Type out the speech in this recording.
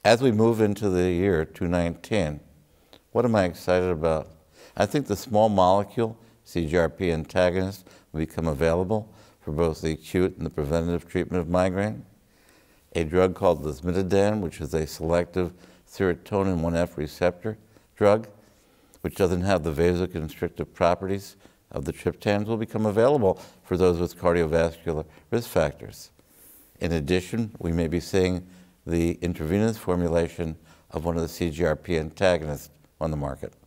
As we move into the year 2019, what am I excited about? I think the small molecule CGRP antagonist will become available for both the acute and the preventative treatment of migraine. A drug called lasmiditan, which is a selective serotonin 1F receptor drug, which doesn't have the vasoconstrictive properties of the triptans, will become available for those with cardiovascular risk factors. In addition, we may be seeing the intravenous formulation of one of the CGRP antagonists on the market.